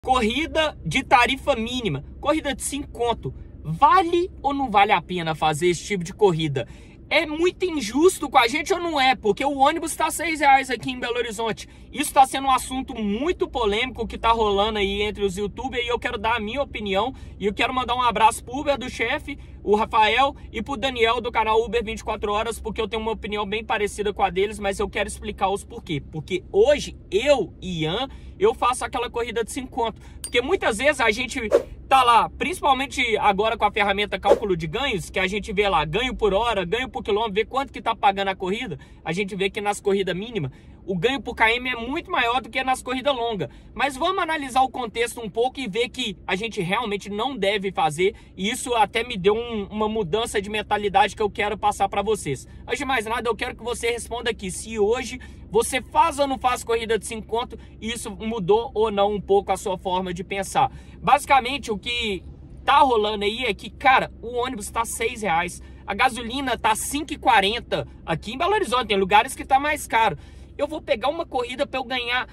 Corrida de tarifa mínima, corrida de 5 conto. Vale ou não vale a pena fazer esse tipo de corrida? É muito injusto com a gente ou não é? Porque o ônibus está R$6 aqui em Belo Horizonte. Isso está sendo um assunto muito polêmico que está rolando aí entre os youtubers. E eu quero dar a minha opinião. E eu quero mandar um abraço pro Uber do chefe, o Rafael, e pro Daniel do canal Uber 24 Horas. Porque eu tenho uma opinião bem parecida com a deles, mas eu quero explicar os porquê. Porque hoje, eu e Ian, eu faço aquela corrida de 5 conto. Porque muitas vezes a gente tá lá, principalmente agora com a ferramenta cálculo de ganhos, que a gente vê lá ganho por hora, ganho por quilômetro, vê quanto que tá pagando a corrida. A gente vê que nas corridas mínimas, o ganho por km é muito maior do que nas corridas longas. Mas vamos analisar o contexto um pouco e ver que a gente realmente não deve fazer. E isso até me deu uma mudança de mentalidade que eu quero passar para vocês. Antes de mais nada, eu quero que você responda aqui se hoje você faz ou não faz corrida de 5 conto e isso mudou ou não um pouco a sua forma de pensar. Basicamente, o que tá rolando aí é que, cara, o ônibus tá R$6. A gasolina tá 5,40 aqui em Belo Horizonte. Tem lugares que tá mais caro. Eu vou pegar uma corrida para eu ganhar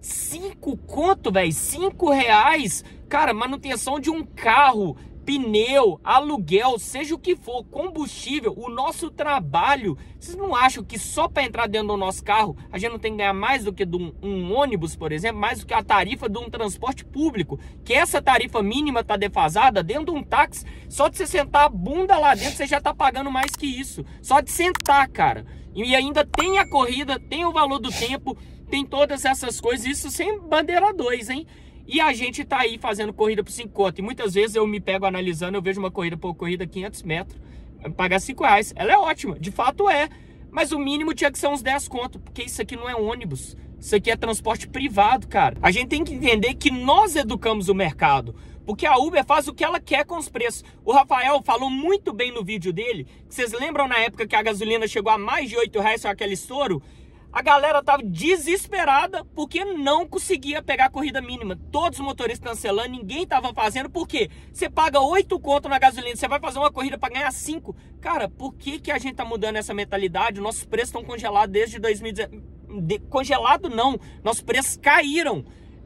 5 conto, velho, R$5. Cara, manutenção de um carro, pneu, aluguel, seja o que for, combustível, o nosso trabalho. Vocês não acham que só para entrar dentro do nosso carro a gente não tem que ganhar mais do que de um ônibus, por exemplo, mais do que a tarifa de um transporte público? Que essa tarifa mínima tá defasada dentro de um táxi. Só de você sentar a bunda lá dentro você já tá pagando mais que isso. Só de sentar, cara. E ainda tem a corrida, tem o valor do tempo, tem todas essas coisas, isso sem bandeira 2, hein? E a gente tá aí fazendo corrida por 5 conto. E muitas vezes eu me pego analisando, eu vejo uma corrida por corrida 500 metros, pagar R$5. Ela é ótima, de fato é. Mas o mínimo tinha que ser uns 10 conto, porque isso aqui não é ônibus. Isso aqui é transporte privado, cara. A gente tem que entender que nós educamos o mercado. Porque a Uber faz o que ela quer com os preços. O Rafael falou muito bem no vídeo dele. Vocês lembram na época que a gasolina chegou a mais de R$8 com aquele estouro? A galera tava desesperada porque não conseguia pegar a corrida mínima. Todos os motoristas cancelando, ninguém tava fazendo. Por quê? Você paga 8 conto na gasolina, você vai fazer uma corrida para ganhar 5. Cara, por que que a gente tá mudando essa mentalidade? Nossos preços estão congelados desde 2019. Congelado não, nossos preços caíram,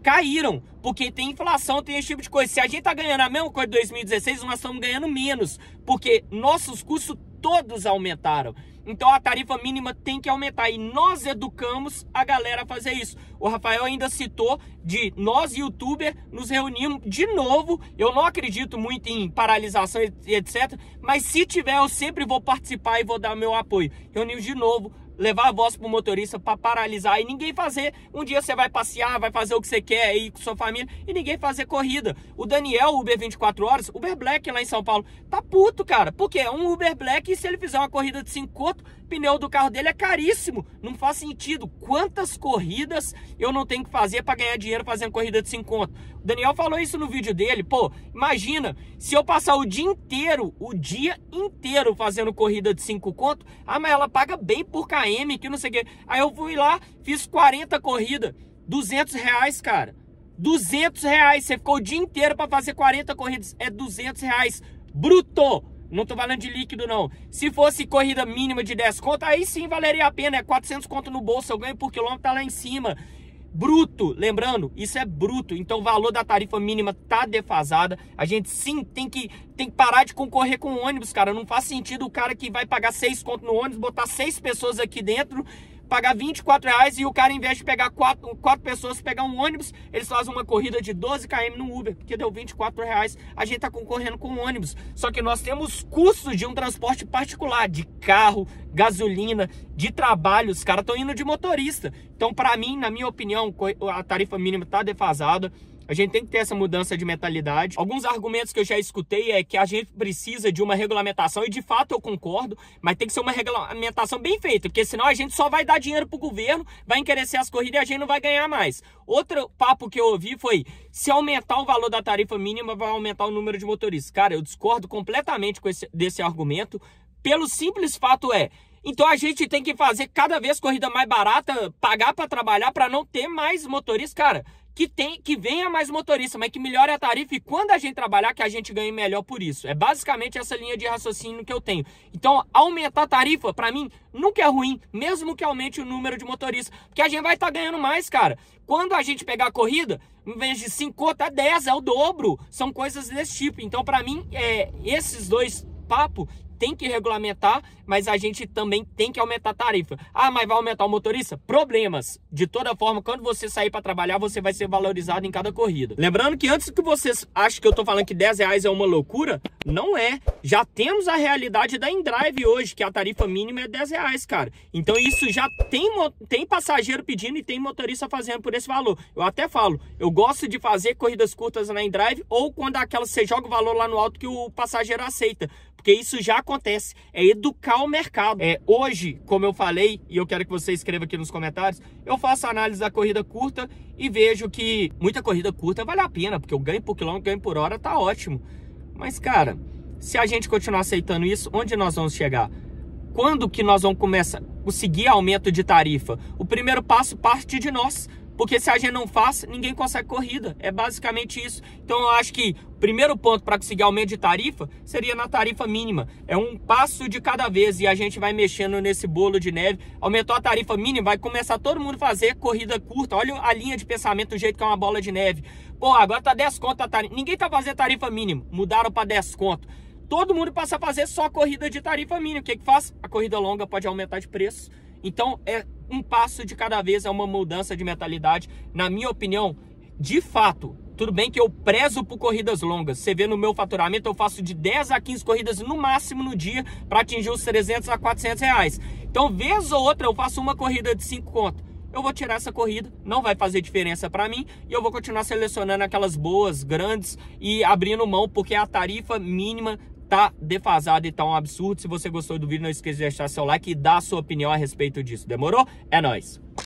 porque tem inflação, tem esse tipo de coisa. Se a gente tá ganhando a mesma coisa de 2016, nós estamos ganhando menos, porque nossos custos todos aumentaram. Então a tarifa mínima tem que aumentar e nós educamos a galera a fazer isso. O Rafael ainda citou de nós, youtuber, nos reunimos de novo. Eu não acredito muito em paralisação e etc. Mas se tiver, eu sempre vou participar e vou dar meu apoio. Reunimos de novo, levar a voz pro motorista para paralisar e ninguém fazer. Um dia você vai passear, vai fazer o que você quer aí com sua família e ninguém fazer corrida. O Daniel, Uber 24 Horas, Uber Black lá em São Paulo, tá puto, cara. Porque é um Uber Black e se ele fizer uma corrida de 5 conto, o pneu do carro dele é caríssimo. Não faz sentido. Quantas corridas eu não tenho que fazer para ganhar dinheiro fazendo corrida de 5 conto? O Daniel falou isso no vídeo dele. Pô, imagina se eu passar o dia inteiro fazendo corrida de 5 conto. Ah, mas ela paga bem por KM, que não sei o quê. Aí eu fui lá, fiz 40 corridas, R$200, cara. R$200. Você ficou o dia inteiro para fazer 40 corridas, é R$200 bruto. Não tô falando de líquido, não. Se fosse corrida mínima de 10 conto, aí sim valeria a pena. É 400 conto no bolso, eu ganho por quilômetro, tá lá em cima. Bruto, lembrando, isso é bruto. Então o valor da tarifa mínima tá defasada. A gente sim tem que parar de concorrer com o ônibus, cara. Não faz sentido o cara que vai pagar 6 conto no ônibus, botar 6 pessoas aqui dentro, pagar R$24 e o cara, em vez de pegar 4 pessoas, pegar um ônibus, eles fazem uma corrida de 12 km no Uber, porque deu R$24. A gente tá concorrendo com o ônibus. Só que nós temos custos de um transporte particular, de carro, gasolina, de trabalho. Os caras estão indo de motorista. Então, para mim, na minha opinião, a tarifa mínima tá defasada. A gente tem que ter essa mudança de mentalidade. Alguns argumentos que eu já escutei é que a gente precisa de uma regulamentação, e de fato eu concordo, mas tem que ser uma regulamentação bem feita, porque senão a gente só vai dar dinheiro pro governo, vai encarecer as corridas e a gente não vai ganhar mais. Outro papo que eu ouvi foi, se aumentar o valor da tarifa mínima, vai aumentar o número de motoristas. Cara, eu discordo completamente desse argumento, pelo simples fato então a gente tem que fazer cada vez corrida mais barata, pagar para trabalhar para não ter mais motoristas. Cara, que venha mais motorista, mas que melhore a tarifa, e quando a gente trabalhar, que a gente ganhe melhor por isso. É basicamente essa linha de raciocínio que eu tenho. Então, aumentar a tarifa, pra mim, nunca é ruim, mesmo que aumente o número de motoristas, porque a gente vai estar ganhando mais, cara. Quando a gente pegar a corrida, em vez de 5 conto, é 10, é o dobro. São coisas desse tipo. Então, pra mim, esses dois papos tem que regulamentar, mas a gente também tem que aumentar a tarifa. Ah, mas vai aumentar o motorista? Problemas. De toda forma, quando você sair para trabalhar, você vai ser valorizado em cada corrida. Lembrando que antes que vocês achem que eu tô falando que R$10 é uma loucura, não é. Já temos a realidade da InDrive hoje, que a tarifa mínima é R$10, cara. Então isso já tem passageiro pedindo e tem motorista fazendo por esse valor. Eu até falo, eu gosto de fazer corridas curtas na InDrive, ou quando aquela você joga o valor lá no alto que o passageiro aceita. Porque isso já acontece, é educar o mercado. Hoje, como eu falei, e eu quero que você escreva aqui nos comentários, eu faço análise da corrida curta e vejo que muita corrida curta vale a pena, porque o ganho por quilômetro, ganho por hora tá ótimo. Mas, cara, se a gente continuar aceitando isso, onde nós vamos chegar? Quando que nós vamos começar a conseguir aumento de tarifa? O primeiro passo parte de nós. Porque se a gente não faz, ninguém consegue corrida. É basicamente isso. Então eu acho que o primeiro ponto para conseguir aumento de tarifa seria na tarifa mínima. É um passo de cada vez e a gente vai mexendo nesse bolo de neve. Aumentou a tarifa mínima, vai começar todo mundo a fazer corrida curta. Olha a linha de pensamento do jeito que é uma bola de neve. Pô, agora tá 10 conto a tarifa. Ninguém tá fazendo tarifa mínima. Mudaram para 10 conto. Todo mundo passa a fazer só corrida de tarifa mínima. O que que faz? A corrida longa pode aumentar de preço. Então é um passo de cada vez, é uma mudança de mentalidade. Na minha opinião, de fato, tudo bem que eu prezo por corridas longas. Você vê no meu faturamento, eu faço de 10 a 15 corridas no máximo no dia para atingir os 300 a 400 reais. Então, vez ou outra, eu faço uma corrida de 5 conto. Eu vou tirar essa corrida, não vai fazer diferença para mim, e eu vou continuar selecionando aquelas boas, grandes e abrindo mão, porque a tarifa mínima tá defasado e tá um absurdo. Se você gostou do vídeo, não esqueça de deixar seu like e dar a sua opinião a respeito disso. Demorou? É nóis!